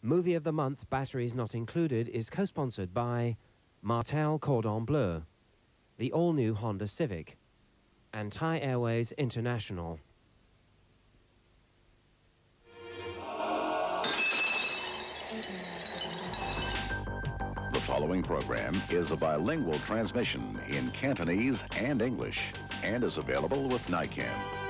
Movie of the Month, Batteries Not Included, is co-sponsored by Martel Cordon Bleu, the all-new Honda Civic, and Thai Airways International. The following program is a bilingual transmission in Cantonese and English and is available with NICAN.